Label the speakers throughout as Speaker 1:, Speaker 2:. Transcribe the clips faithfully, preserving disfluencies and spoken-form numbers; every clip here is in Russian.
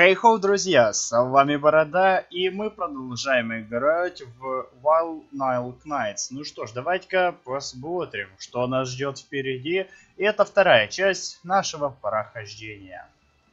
Speaker 1: Хей-хоу, друзья, с вами Борода, и мы продолжаем играть в Wild Nile Knights. Ну что ж, давайте-ка посмотрим, что нас ждет впереди. И это вторая часть нашего прохождения.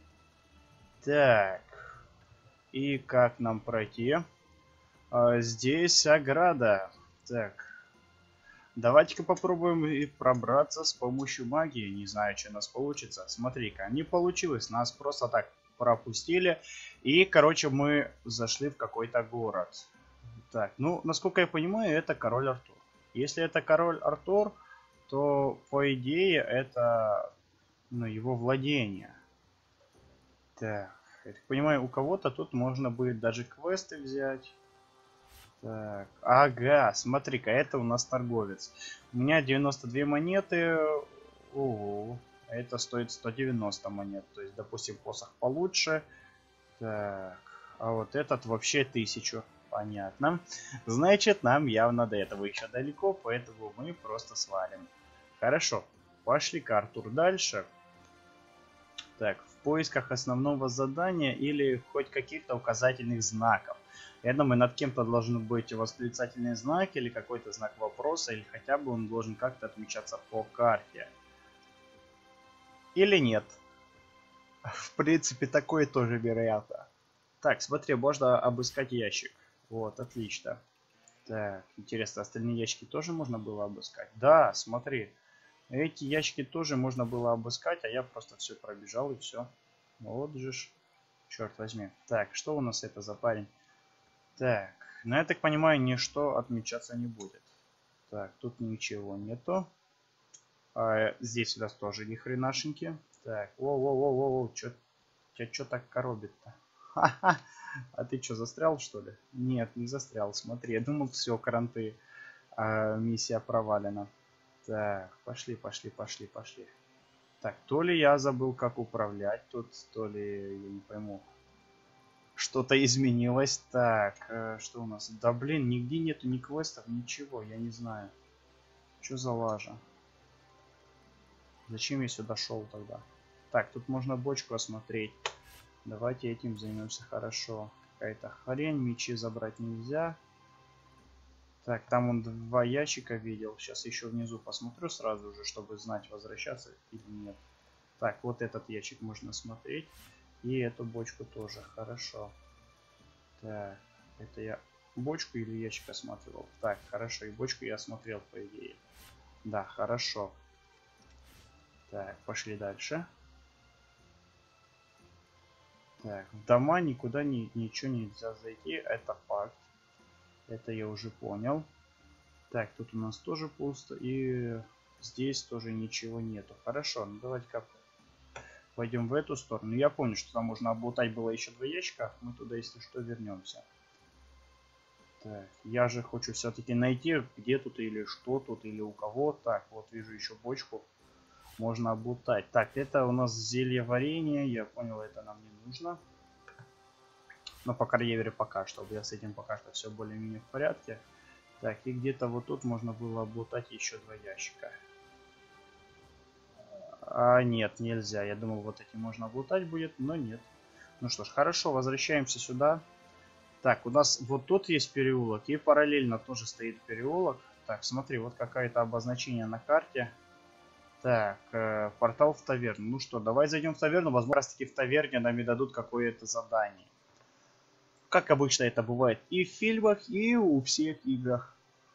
Speaker 1: Так, и как нам пройти? А, здесь ограда. Так, давайте-ка попробуем и пробраться с помощью магии. Не знаю, что у нас получится. Смотри-ка, не получилось, нас просто так пропустили. И, короче, мы зашли в какой-то город. Так, ну, насколько я понимаю, это король Артур. Если это король Артур, то, по идее, это, ну, его владение. Так, я так понимаю, у кого-то тут можно будет даже квесты взять. Так, ага, смотри-ка, это у нас торговец. У меня девяносто две монеты. Ого, это стоит сто девяносто монет. То есть, допустим, посох получше. Так, а вот этот вообще тысячу. Понятно. Значит, нам явно до этого еще далеко, поэтому мы просто свалим. Хорошо, пошли-ка, Артур, дальше. Так, в поисках основного задания или хоть каких-то указательных знаков. Я думаю, над кем-то должен быть восклицательный знак или какой-то знак вопроса, или хотя бы он должен как-то отмечаться по карте. Или нет. В принципе, такое тоже вероятно. Так, смотри, можно обыскать ящик. Вот, отлично. Так, интересно, остальные ящики тоже можно было обыскать? Да, смотри. Эти ящики тоже можно было обыскать, а я просто все пробежал и все. Вот же ж. Черт возьми. Так, что у нас это за парень? Так, ну я так понимаю, ничто отмечаться не будет. Так, тут ничего нету. А, здесь у нас тоже ни хренашеньки. Так, воу-воу-воу-воу, чё, тебя что так коробит-то? Ха-ха, а ты что, застрял что ли? Нет, не застрял, смотри, я думал, все, каранты, а, миссия провалена. Так, пошли, пошли, пошли, пошли. Так, то ли я забыл, как управлять тут, то ли, я не пойму, что-то изменилось. Так, э, что у нас? Да блин, нигде нету ни квестов, ничего, я не знаю. Что за лажа? Зачем я сюда шел тогда? Так, тут можно бочку осмотреть. Давайте этим займемся. Хорошо. Какая-то хрень, мечи забрать нельзя. Так, там он два ящика видел. Сейчас еще внизу посмотрю сразу же, чтобы знать, возвращаться или нет. Так, вот этот ящик можно смотреть. И эту бочку тоже. Хорошо. Так, это я бочку или ящик осматривал? Так, хорошо, и бочку я осмотрел, по идее. Да, хорошо. Так, пошли дальше. Так, в дома никуда ни, ничего нельзя зайти, это факт. Это я уже понял. Так, тут у нас тоже пусто. И здесь тоже ничего нету. Хорошо, ну давайте-ка пойдем в эту сторону. Я помню, что там можно облутать было еще два ящика. Мы туда, если что, вернемся. Так, я же хочу все-таки найти, где тут или что тут, или у кого. Так, вот вижу еще бочку. Можно облутать. Так, это у нас зелье варенья. Я понял, это нам не нужно. Но по крайней мере пока что. Я с этим пока что все более-менее в порядке. Так, и где-то вот тут можно было облутать еще два ящика. А нет, нельзя. Я думал, вот эти можно облутать будет, но нет. Ну что ж, хорошо, возвращаемся сюда. Так, у нас вот тут есть переулок, и параллельно тоже стоит переулок. Так, смотри, вот какое-то обозначение на карте. Так, э, портал в таверну. Ну что, давай зайдем в таверну. Возможно, раз таки в таверне нам и дадут какое-то задание. Как обычно это бывает и в фильмах, и у всех играх.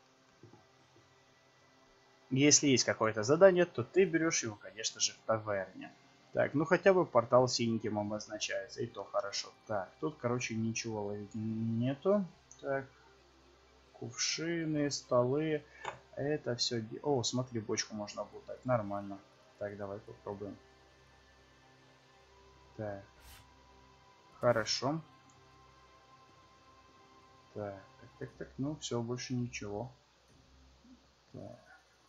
Speaker 1: Если есть какое-то задание, то ты берешь его, конечно же, в таверне. Так, ну хотя бы портал синеньким обозначается, и то хорошо. Так, тут, короче, ничего ловить нету. Так, кувшины, столы, это все... О, смотри, бочку можно облутать, нормально. Так, давай попробуем. Так, хорошо. Так, так, так, так, ну все, больше ничего. Так.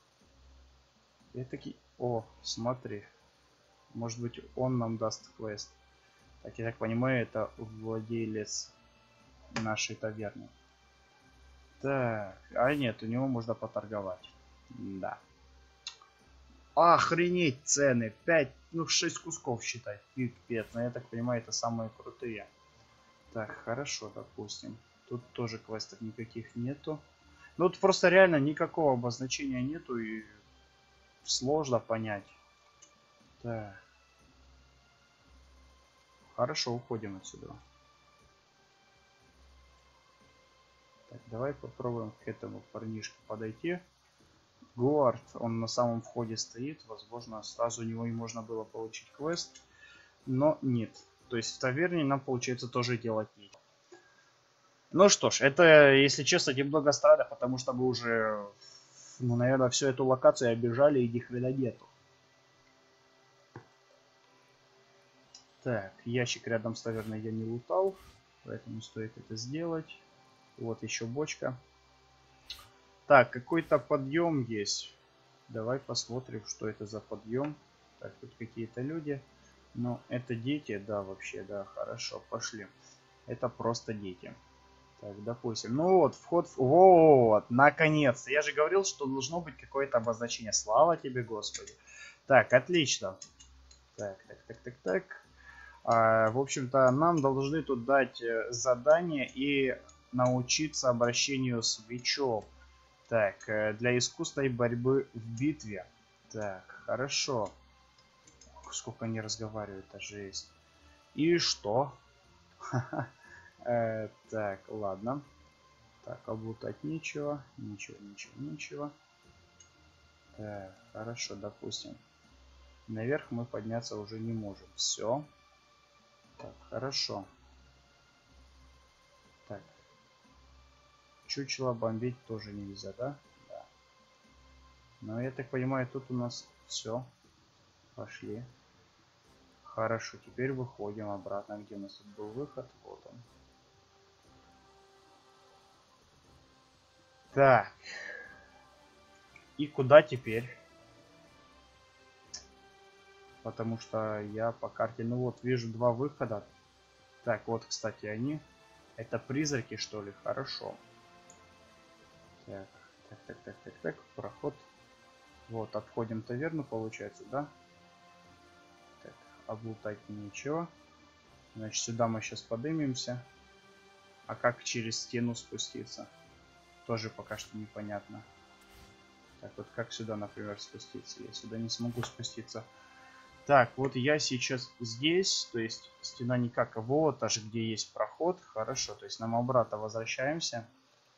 Speaker 1: И таки... О, смотри. Может быть, он нам даст квест. Так, я так понимаю, это владелец нашей таверны. Так, а нет, у него можно поторговать. Да. Охренеть цены. пять, ну шесть кусков считай. Пипец. Но я так понимаю, это самые крутые. Так, хорошо, допустим. Тут тоже квестов никаких нету. Ну тут просто реально никакого обозначения нету и сложно понять. Так. Хорошо, уходим отсюда. Так, давай попробуем к этому парнишке подойти. Гуард, он на самом входе стоит. Возможно, сразу у него и можно было получить квест. Но нет. То есть в таверне нам, получается, тоже делать нечего. Ну что ж, это, если честно, немного странно, потому что мы уже, ну, наверное, всю эту локацию обижали и ни хрена нету. Так, ящик рядом с таверной я не лутал, поэтому стоит это сделать. Вот еще бочка. Так, какой-то подъем есть. Давай посмотрим, что это за подъем. Так, тут какие-то люди. Но это дети, да, вообще, да, хорошо, пошли. Это просто дети. Так, допустим. Ну вот, вход... В... Вот, наконец-то. Я же говорил, что должно быть какое-то обозначение. Слава тебе, Господи. Так, отлично. Так, так, так, так, так. А, в общем-то, нам должны тут дать задание и научиться обращению с мечом. Так, для искусной борьбы в битве. Так, хорошо. Сколько они разговаривают, это жесть. И что? Э, так, ладно. Так, облутать нечего. Ничего, ничего, ничего. Так, хорошо, допустим. Наверх мы подняться уже не можем. Все. Так, хорошо. Так. Чучело бомбить тоже нельзя, да? Да. Но я так понимаю, тут у нас все. Пошли. Хорошо, теперь выходим обратно. Где у нас тут был выход? Вот он. Так. И куда теперь? Потому что я по карте... Ну вот, вижу два выхода. Так, вот, кстати, они. Это призраки, что ли? Хорошо. Так, так, так, так, так, так. Проход. Вот, обходим таверну, получается, да? Так, облутать ничего. Значит, сюда мы сейчас поднимемся. А как через стену спуститься? Тоже пока что непонятно. Так, вот как сюда, например, спуститься? Я сюда не смогу спуститься. Так, вот я сейчас здесь. То есть стена никак. Вот аж где есть проход. Хорошо, то есть нам обратно возвращаемся.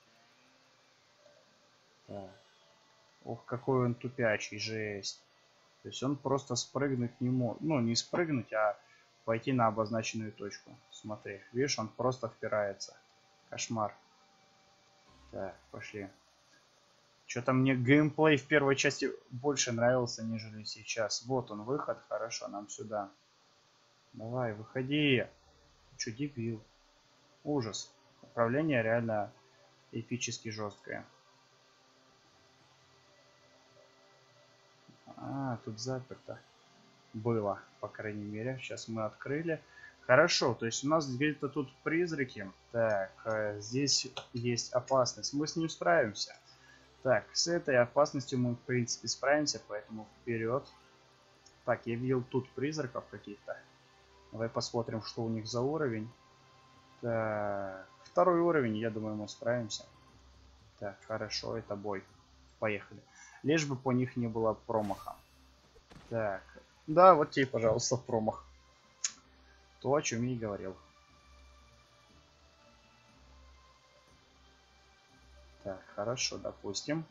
Speaker 1: Так. Ох, какой он тупячий, жесть. То есть он просто спрыгнуть не может. Ну, не спрыгнуть, а пойти на обозначенную точку. Смотри, видишь, он просто впирается. Кошмар. Так, пошли. Что-то мне геймплей в первой части больше нравился, нежели сейчас. Вот он, выход. Хорошо, нам сюда. Давай, выходи. Че, дебил? Ужас. Управление реально эпически жесткое. А, тут заперто. Было, по крайней мере. Сейчас мы открыли. Хорошо, то есть у нас где-то тут призраки. Так, здесь есть опасность. Мы с ним справимся. Так, с этой опасностью мы, в принципе, справимся, поэтому вперед. Так, я видел тут призраков каких-то. Давай посмотрим, что у них за уровень. Так, второй уровень, я думаю, мы справимся. Так, хорошо, это бой. Поехали. Лишь бы по них не было промаха. Так, да, вот тебе, пожалуйста, промах. То, о чем я и говорил. Так, хорошо, допустим.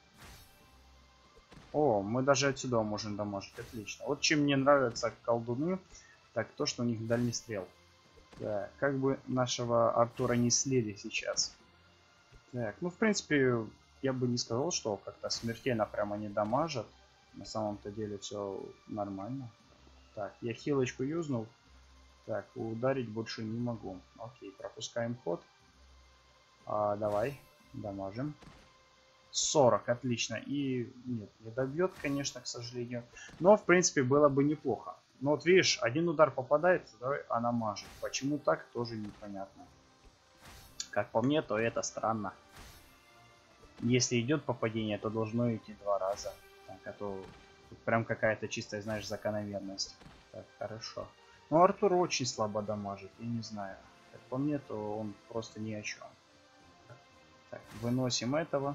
Speaker 1: О, мы даже отсюда можем дамажить, отлично. Вот чем мне нравятся колдуны, так то, что у них дальний стрел. Так, как бы нашего Артура не слили сейчас. Так, ну в принципе, я бы не сказал, что как-то смертельно прямо не дамажат. На самом-то деле все нормально. Так, я хилочку юзнул. Так, ударить больше не могу. Окей, пропускаем ход. А, давай, дамажим. сорок, отлично. И нет, не добьет, конечно, к сожалению. Но, в принципе, было бы неплохо. Но вот видишь, один удар попадает, второй она мажет. Почему так, тоже непонятно. Как по мне, то это странно. Если идет попадение, то должно идти два раза. Так, а то Тут прям какая-то чистая, знаешь, закономерность. Так, хорошо. Ну, Артур очень слабо дамажит, я не знаю. Как по мне, то он просто ни о чем. Так, выносим этого.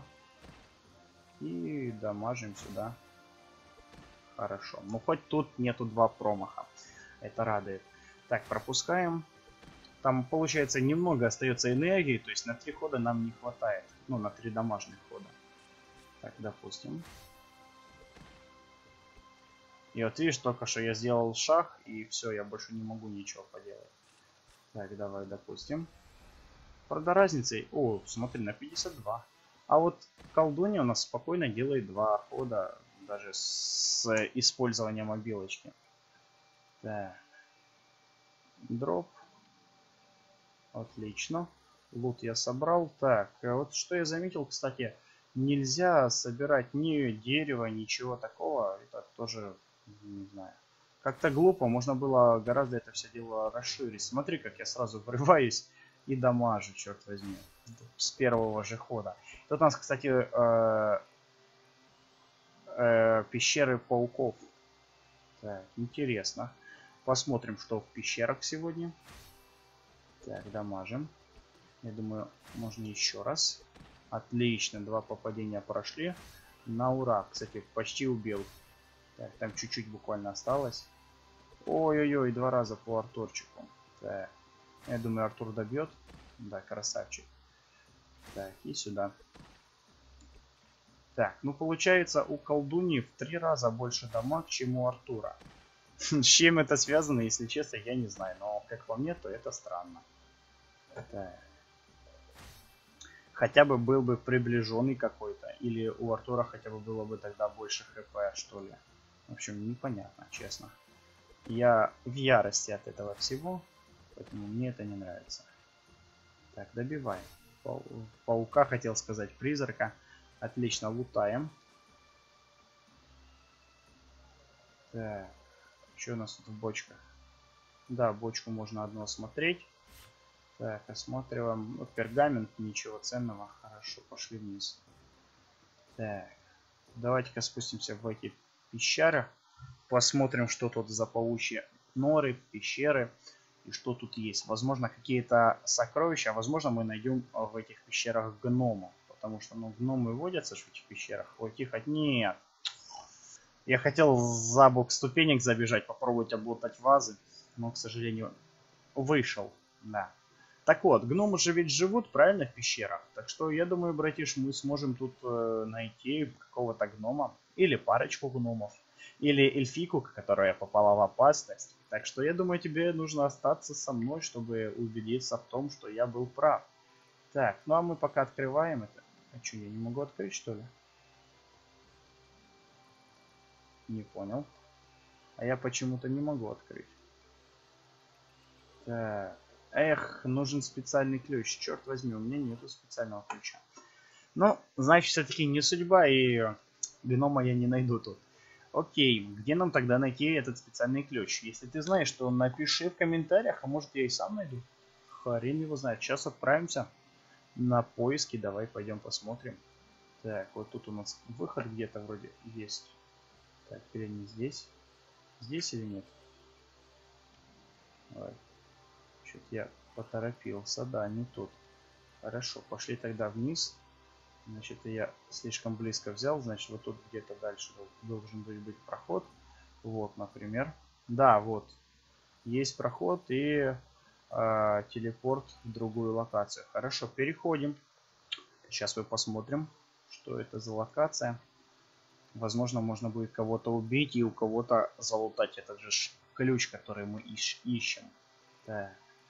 Speaker 1: И дамажим сюда. Хорошо. Ну, хоть тут нету два промаха. Это радует. Так, пропускаем. Там, получается, немного остается энергии. То есть на три хода нам не хватает. Ну, на три дамажных хода. Так, допустим. И вот видишь, только что я сделал шаг. И все, я больше не могу ничего поделать. Так, давай, допустим. Правда, разницей... О, смотри, на пятьдесят два. А вот колдунья у нас спокойно делает два хода. Даже с использованием обилочки. Так. Дроп. Отлично. Лут я собрал. Так, а вот что я заметил, кстати, нельзя собирать ни дерево, ничего такого. Это тоже, не знаю. Как-то глупо, можно было гораздо это все дело расширить. Смотри, как я сразу врываюсь и дамажу, черт возьми. С первого же хода. Тут у нас, кстати, э, э, пещеры пауков. Так, интересно. Посмотрим, что в пещерах сегодня. Так, дамажим. Я думаю, можно еще раз. Отлично, два попадения прошли. На ура. Кстати, почти убил. Так, там чуть-чуть буквально осталось. Ой-ой-ой, два раза по Артурчику. Так, я думаю, Артур добьет. Да, красавчик. Так, и сюда. Так, ну получается у колдуньи в три раза больше дамаг, чем у Артура. С чем это связано, если честно, я не знаю. Но как по мне, то это странно. Так. Хотя бы был бы приближенный какой-то. Или у Артура хотя бы было бы тогда больше хп, что ли. В общем, непонятно, честно. Я в ярости от этого всего. Поэтому мне это не нравится. Так, добиваем. Пау Паука, хотел сказать, призрака. Отлично, лутаем. Так, что у нас тут в бочках? Да, бочку можно одну осмотреть. Так, осматриваем. Ну, пергамент, ничего ценного. Хорошо, пошли вниз. Так, давайте-ка спустимся в эти пещеры. Посмотрим, что тут за паучьи норы, пещеры. И что тут есть. Возможно, какие-то сокровища. А возможно, мы найдем в этих пещерах гномов. Потому что, ну, гномы водятся в этих пещерах. Ой, тихо, нет. Я хотел за бок ступенек забежать, попробовать облутать вазы. Но, к сожалению, вышел. Да. Так вот, гномы же ведь живут, правильно, в пещерах. Так что, я думаю, братиш, мы сможем тут э, найти какого-то гнома. Или парочку гномов. Или эльфийку, которая попала в опасность. Так что, я думаю, тебе нужно остаться со мной, чтобы убедиться в том, что я был прав. Так, ну а мы пока открываем это. А что, я не могу открыть, что ли? Не понял. А я почему-то не могу открыть. Так. Эх, нужен специальный ключ. Черт возьми, у меня нету специального ключа. Ну, значит, все-таки не судьба, и гнома я не найду тут. Окей, где нам тогда найти этот специальный ключ? Если ты знаешь, то напиши в комментариях, а может я и сам найду. Хрен его знает. Сейчас отправимся на поиски. Давай пойдем посмотрим. Так, вот тут у нас выход где-то вроде есть. Так, или не здесь? Здесь или нет? Давай. Что-то я поторопился. Да, не тут. Хорошо, пошли тогда вниз. Значит, я слишком близко взял. Значит, вот тут где-то дальше должен быть проход. Вот, например. Да, вот. Есть проход и э, телепорт в другую локацию. Хорошо, переходим. Сейчас мы посмотрим, что это за локация. Возможно, можно будет кого-то убить и у кого-то залутать этот же ключ, который мы ищ ищем. Так.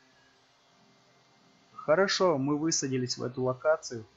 Speaker 1: Хорошо, мы высадились в эту локацию.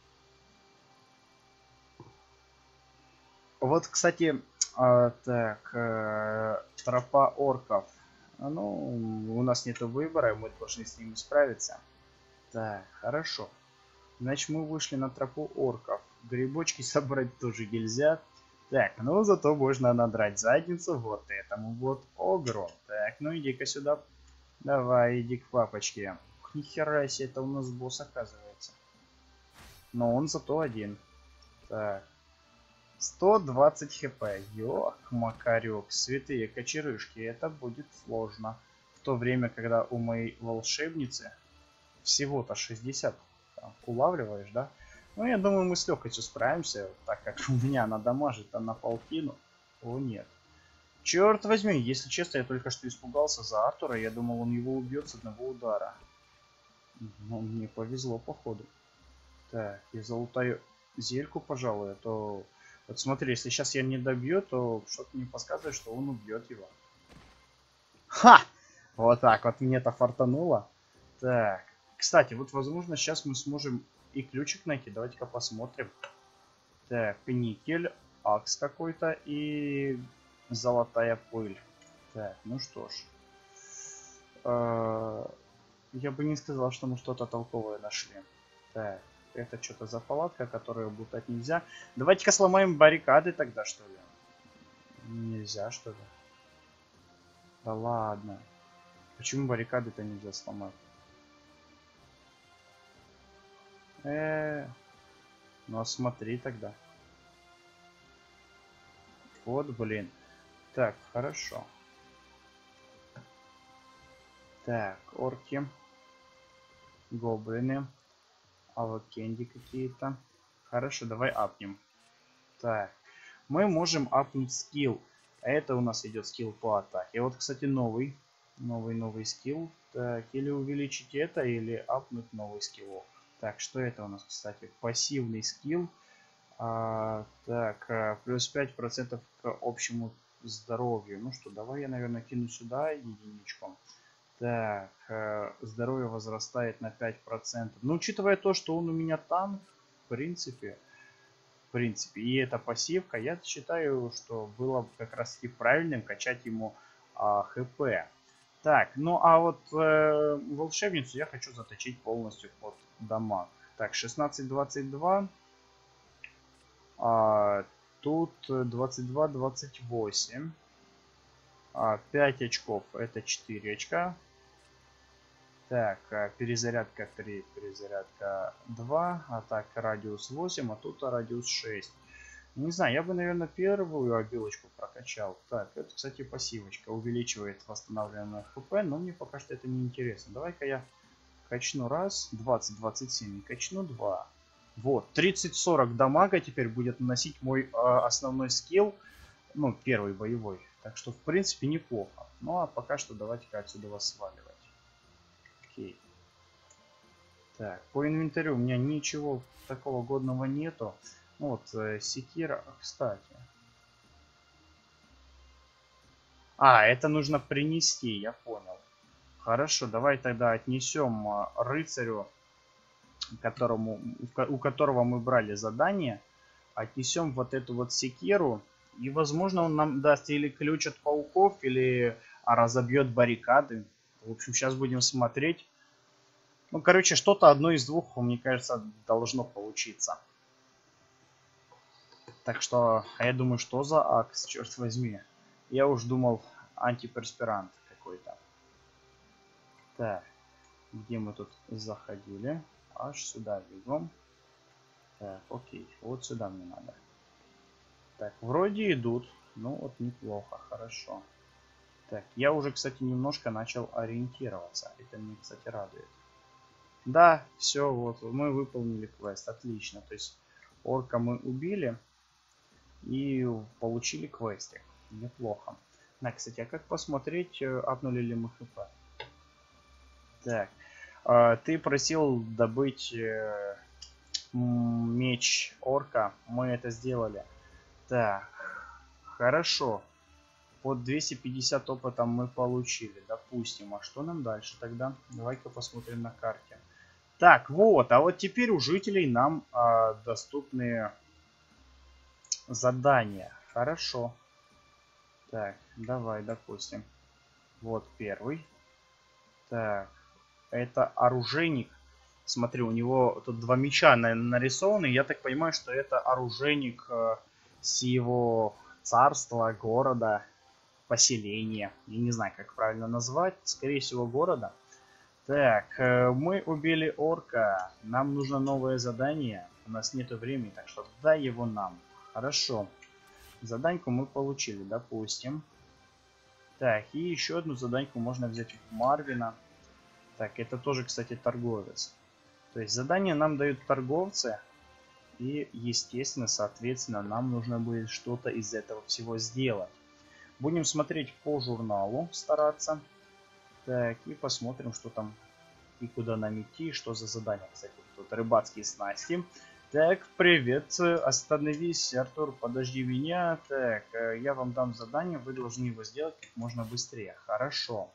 Speaker 1: Вот, кстати, э, так, э, тропа орков. Ну, у нас нет выбора, мы должны с ними справиться. Так, хорошо. Значит, мы вышли на тропу орков. Грибочки собрать тоже нельзя. Так, ну зато можно надрать задницу вот этому вот огру. Так, ну иди-ка сюда. Давай, иди к папочке. Ух, нихера себе, это у нас босс оказывается. Но он зато один. Так. сто двадцать хп. Ёх, макарек. Святые кочерышки. Это будет сложно. В то время, когда у моей волшебницы всего-то шестьдесят. Там, улавливаешь, да? Ну, я думаю, мы с легкостью справимся, так как у меня она дамажит на полтину. О, нет. Черт возьми, если честно, я только что испугался за Артура. Я думал, он его убьет с одного удара. Но мне повезло, походу. Так, и золотую зельку, пожалуй, а то... Вот смотри, если сейчас я не добью, то что-то мне подсказывает, что он убьет его. Ха! Вот так вот мне-то фартануло. Так, кстати, вот возможно сейчас мы сможем и ключик найти. Давайте-ка посмотрим. Так, никель, акс какой-то и золотая пыль. Так, ну что ж. Я бы не сказал, что мы что-то толковое нашли. Так, это что-то за палатка, которую бутать нельзя. Давайте-ка сломаем баррикады тогда, что ли. Нельзя, что ли? Да ладно. Почему баррикады-то нельзя сломать? Э, ну а смотри тогда. Вот, блин. Так, хорошо. Так, орки. Гоблины. Авокенди какие-то. Хорошо, давай апнем. Так, мы можем апнуть скилл. Это у нас идет скилл по атаке. Вот, кстати, новый. Новый-новый скилл. Так, или увеличить это, или апнуть новый скилл. Так, что это у нас, кстати? Пассивный скилл. А, так, плюс пять процентов к общему здоровью. Ну что, давай я, наверное, кину сюда единичку. Так, здоровье возрастает на пять процентов. Но учитывая то, что он у меня танк, в принципе, в принципе, и это пассивка, я считаю, что было бы как раз таки правильным качать ему а, хп. Так, ну а вот э, волшебницу я хочу заточить полностью под дамаг. Так, шестнадцать двадцать два. А, тут двадцать два двадцать восемь. А, пять очков, это четыре очка. Так, перезарядка три, перезарядка два, а так радиус восемь, а тут радиус шесть. Не знаю, я бы, наверное, первую обилочку прокачал. Так, это, кстати, пассивочка, увеличивает восстанавливаемое хп, но мне пока что это не интересно. Давай-ка я качну раз, двадцать двадцать семь, качну два. Вот, тридцать сорок дамага теперь будет наносить мой э, основной скилл, ну, первый боевой. Так что, в принципе, неплохо. Ну, а пока что давайте-ка отсюда вас сваливать. Окей. Так, по инвентарю у меня ничего такого годного нету. Вот, э, секира, кстати. А, это нужно принести, я понял. Хорошо, давай тогда отнесем э, рыцарю, которому, у которого мы брали задание. Отнесем вот эту вот секиру. И, возможно, он нам даст или ключ от пауков, или разобьет баррикады. В общем, сейчас будем смотреть. Ну, короче, что-то одно из двух, мне кажется, должно получиться. Так что, а я думаю, что за акс, черт возьми. Я уж думал, антиперспирант какой-то. Так, где мы тут заходили? Аж сюда бегом. Так, окей, вот сюда мне надо. Так, вроде идут. Ну, вот неплохо, хорошо. Так, я уже, кстати, немножко начал ориентироваться. Это мне, кстати, радует. Да, все, вот, мы выполнили квест, отлично. То есть, орка мы убили и получили квестик. Неплохо. Да, кстати, а как посмотреть, апнули ли мы хп? Так, э, ты просил добыть э, меч орка, мы это сделали. Так, хорошо. Под двести пятьдесят опыта мы получили, допустим. А что нам дальше тогда? Давай-ка посмотрим на карте. Так, вот, а вот теперь у жителей нам э, доступны задания. Хорошо. Так, давай, допустим. Вот первый. Так, это оружейник. Смотри, у него тут два меча нарисованы. Я так понимаю, что это оружейник э, с его царства, города, поселения. Я не знаю, как правильно назвать. Скорее всего, города. Так, э, мы убили орка. Нам нужно новое задание. У нас нету времени, так что дай его нам. Хорошо. Заданьку мы получили, допустим. Так, и еще одну заданьку можно взять у Марвина. Так, это тоже, кстати, торговец. То есть задания нам дают торговцы. И, естественно, соответственно, нам нужно будет что-то из этого всего сделать. Будем смотреть по журналу, стараться. Так, и посмотрим, что там и куда нам идти, что за задание. Кстати, тут рыбацкие снасти. Так, привет, остановись, Артур, подожди меня. Так, я вам дам задание, вы должны его сделать как можно быстрее. Хорошо.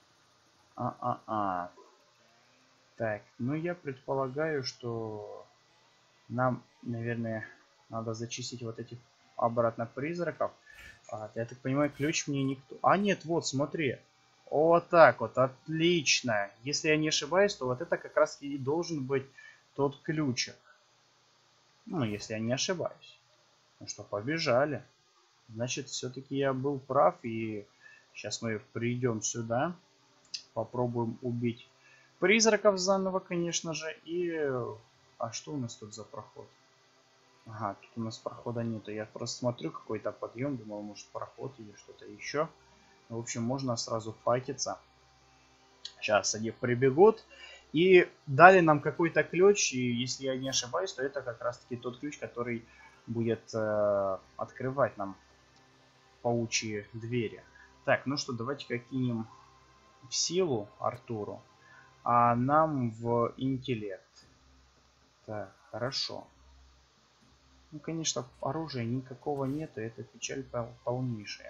Speaker 1: А-а-а. Так, ну я предполагаю, что нам, наверное, надо зачистить вот этих обратно призраков. А, я так понимаю, ключ мне никто... А, нет, вот, смотри. Вот так вот, отлично. Если я не ошибаюсь, то вот это как раз и должен быть тот ключик. Ну, если я не ошибаюсь. Ну что, побежали. Значит, все-таки я был прав. И сейчас мы придем сюда. Попробуем убить призраков заново, конечно же. И... А что у нас тут за проход? Ага, тут у нас прохода нету. Я просто смотрю какой-то подъем. Думал, может проход или что-то еще. В общем, можно сразу файтиться. Сейчас они прибегут. И дали нам какой-то ключ, и если я не ошибаюсь, то это как раз таки тот ключ, который будет э, открывать нам паучьи двери. Так, ну что, давайте-ка кинем в силу Артуру, а нам в интеллект. Так, хорошо. Ну, конечно, оружия никакого нету, это печаль полнейшая.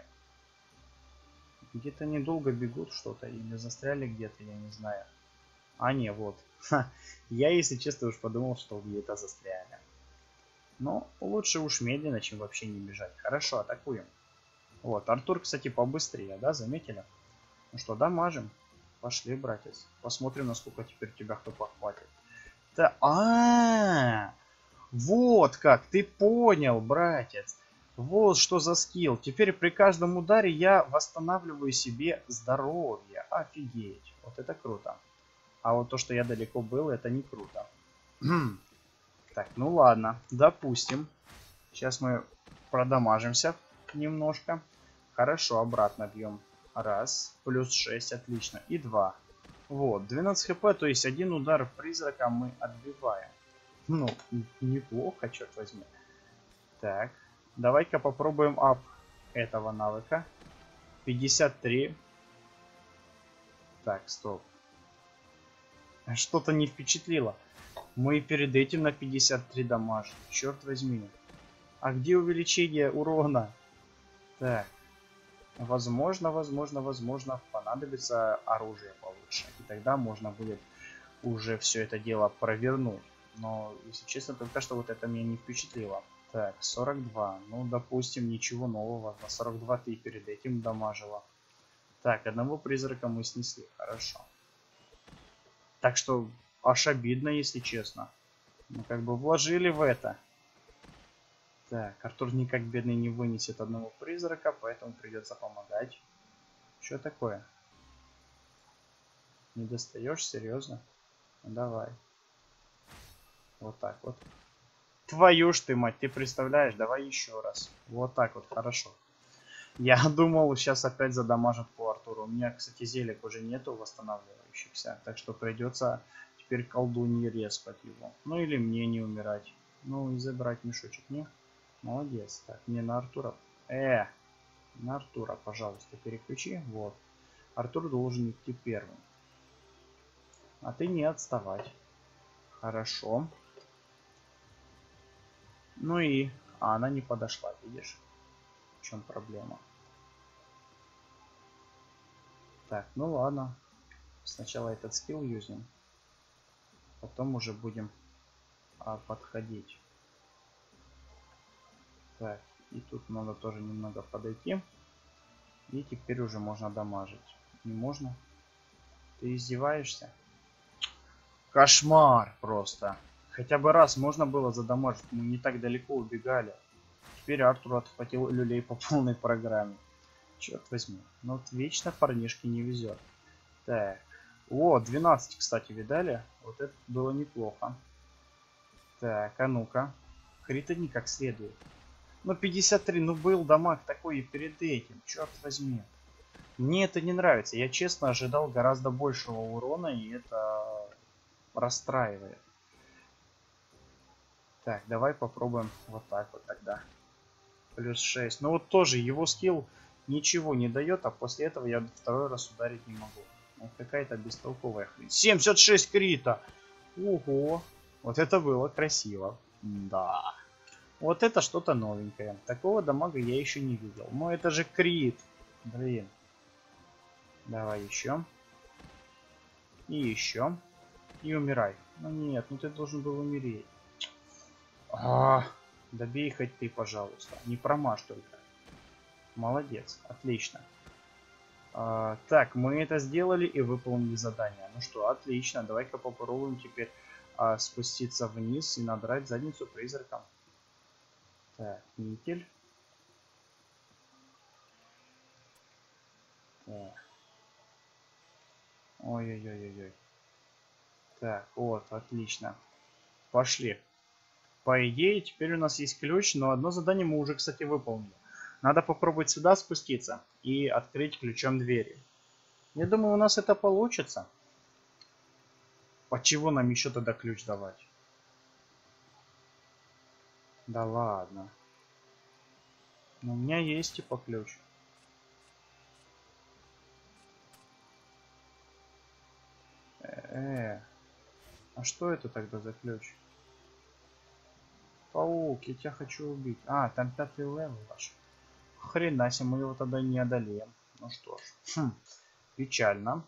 Speaker 1: Где-то недолго бегут что-то, или застряли где-то, я не знаю. А, не, вот. Ха. Я, если честно, уж подумал, что где-то застряли. Но лучше уж медленно, чем вообще не бежать. Хорошо, атакуем. Вот, Артур, кстати, побыстрее, да, заметили? Ну что, дамажим. Пошли, братец. Посмотрим, насколько теперь тебя кто похватит. Да, а, -а, а вот как, ты понял, братец. Вот что за скилл. Теперь при каждом ударе я восстанавливаю себе здоровье. Офигеть. Вот это круто. А вот то, что я далеко был, это не круто. Так, ну ладно, допустим. Сейчас мы продамажимся немножко. Хорошо, обратно бьем. Раз, плюс шесть, отлично. И два. Вот, двенадцать хп, то есть один удар призрака мы отбиваем. Ну, неплохо, черт возьми. Так, давай-ка попробуем ап этого навыка. пятьдесят три. Так, стоп. Что-то не впечатлило. Мы перед этим на пятьдесят три дамажим. Черт возьми. А где увеличение урона? Так. Возможно, возможно, возможно, понадобится оружие получше. И тогда можно будет уже все это дело провернуть. Но, если честно, только что вот это меня не впечатлило. Так, сорок два. Ну, допустим, ничего нового. На сорок два ты перед этим дамажила. Так, одного призрака мы снесли. Хорошо. Так что аж обидно, если честно. Мы как бы вложили в это. Так, Артур никак бедный не вынесет одного призрака, поэтому придется помогать. Что такое? Не достаешь? Серьезно? Ну, давай. Вот так вот. Твою ж ты, мать, ты представляешь? Давай еще раз. Вот так вот, хорошо. Я думал, сейчас опять задамажат по Артуру. У меня, кстати, зелек уже нету восстанавливающихся. Так что придется теперь колдунье резать его. Ну или мне не умирать. Ну и забрать мешочек, не? Молодец. Так, мне на Артура. Э, на Артура, пожалуйста, переключи. Вот. Артур должен идти первым. А ты не отставать. Хорошо. Ну и... А она не подошла, видишь? В чем проблема? Так, ну ладно. Сначала этот скилл юзим. Потом уже будем а, подходить. Так, и тут надо тоже немного подойти. И теперь уже можно дамажить. Не можно? Ты издеваешься? Кошмар просто. Хотя бы раз можно было задамажить. Мы не так далеко убегали. Теперь Артур отхватил люлей по полной программе. Черт возьми. Ну вот вечно парнишке не везет. Так. О, двенадцать, кстати, видали? Вот это было неплохо. Так, а ну-ка. Критани как следует. Ну, пятьдесят три, ну был дамаг такой и перед этим, черт возьми. Мне это не нравится. Я честно ожидал гораздо большего урона, и это расстраивает. Так, давай попробуем вот так вот тогда. Плюс шесть. Ну вот тоже его скилл ничего не дает, а после этого я второй раз ударить не могу. Вот какая-то бестолковая хрень. семьдесят шесть крита! Ого! Вот это было красиво. Да. Вот это что-то новенькое. Такого дамага я еще не видел. Но это же крит. Блин. Давай еще. И еще. И умирай. Ну нет, ну ты должен был умереть. А, добей хоть ты, пожалуйста. Не промажь только. Молодец. Отлично. А, так, мы это сделали и выполнили задание. Ну что, отлично. Давай-ка попробуем теперь а, спуститься вниз и надрать задницу призраком. Так, никель. Так. Ой-ой-ой-ой. Так, вот, отлично. Пошли. По идее, теперь у нас есть ключ, но одно задание мы уже, кстати, выполнили. Надо попробовать сюда спуститься и открыть ключом двери. Я думаю, у нас это получится. От чего нам еще тогда ключ давать? Да ладно. Но у меня есть типа ключ. Э-э. А что это тогда за ключ? Паук, я тебя хочу убить. А, там пятый левел ваш. Хрена себе, мы его тогда не одолеем. Ну что ж. Хм. Печально.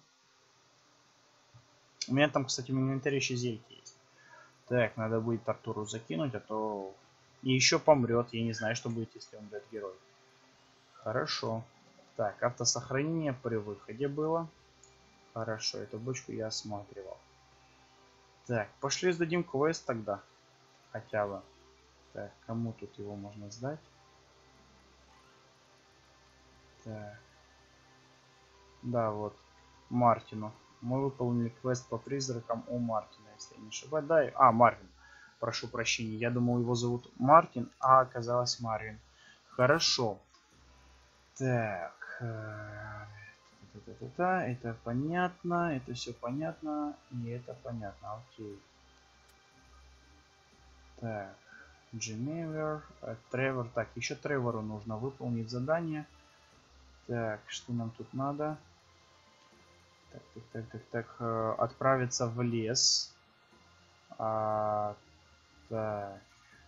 Speaker 1: У меня там, кстати, в инвентаре еще зельки есть. Так, надо будет Артуру закинуть, а то... И еще помрет. Я не знаю, что будет, если он умрет герой. Хорошо. Так, автосохранение при выходе было. Хорошо, эту бочку я осматривал. Так, пошли сдадим квест тогда. Хотя бы. Так, кому тут его можно сдать? Так. Да, вот. Мартину. Мы выполнили квест по призракам у Мартина, если я не ошибаюсь. Да, а, Марвин. Прошу прощения. Я думал, его зовут Мартин, а оказалось Марвин. Хорошо. Так. Та-та-та-та, это понятно. Это все понятно. И это понятно. Окей. Так. Джиневер. Тревор. Так, еще Тревору нужно выполнить задание. Так, что нам тут надо? Так, так, так, так, так. Э, отправиться в лес. А, так.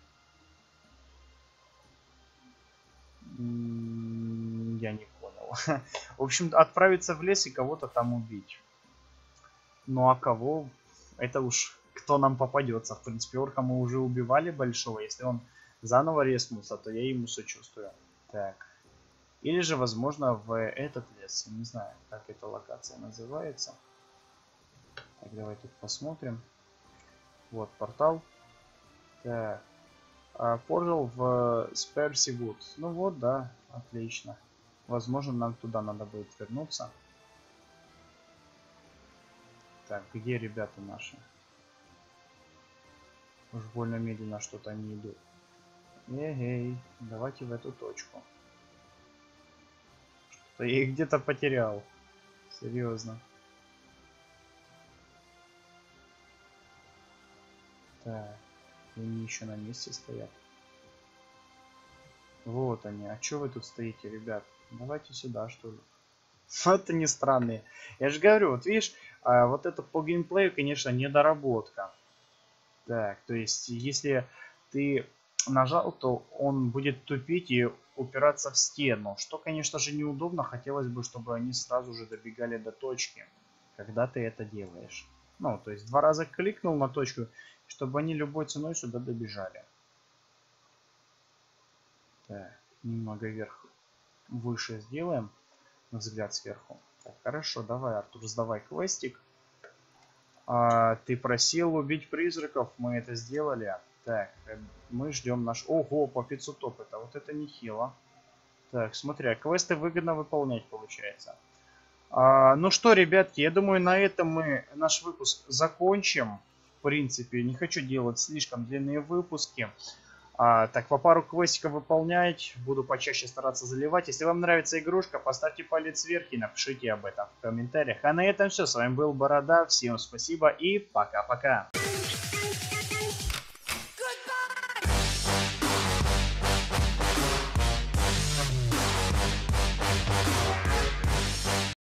Speaker 1: Я не понял. В общем, отправиться в лес и кого-то там убить. Ну а кого? Это уж кто нам попадется. В принципе, орка мы уже убивали большого. Если он заново резнулся, то я ему сочувствую. Так. Или же, возможно, в этот лес. Не знаю, как эта локация называется. Так, давай тут посмотрим. Вот портал. Так. А, портал в Сперсигуд. Ну вот, да, отлично. Возможно, нам туда надо будет вернуться. Так, где ребята наши? Уж больно медленно что-то они идут. Эгей, давайте в эту точку. Что-то я их где-то потерял. Серьезно. Так, они еще на месте стоят. Вот они. А что вы тут стоите, ребят? Давайте сюда, что ли. Это не странные. Я же говорю, вот видишь, а вот это по геймплею, конечно, недоработка. Так, то есть, если ты нажал, то он будет тупить и упираться в стену. Что, конечно же, неудобно. Хотелось бы, чтобы они сразу же добегали до точки, когда ты это делаешь. Ну, то есть, два раза кликнул на точку, чтобы они любой ценой сюда добежали. Так, немного вверх, выше сделаем. Взгляд сверху. Так, хорошо, давай, Артур, сдавай квестик. А, ты просил убить призраков, мы это сделали. Так, мы ждем наш... Ого, по пятьсот опыта, вот это нехило. Так, смотри, а квесты выгодно выполнять получается. А, ну что, ребятки, я думаю, на этом мы наш выпуск закончим. В принципе, не хочу делать слишком длинные выпуски. А, так, по пару квестиков выполнять. Буду почаще стараться заливать. Если вам нравится игрушка, поставьте палец вверх и напишите об этом в комментариях. А на этом все. С вами был Борода. Всем спасибо и пока-пока.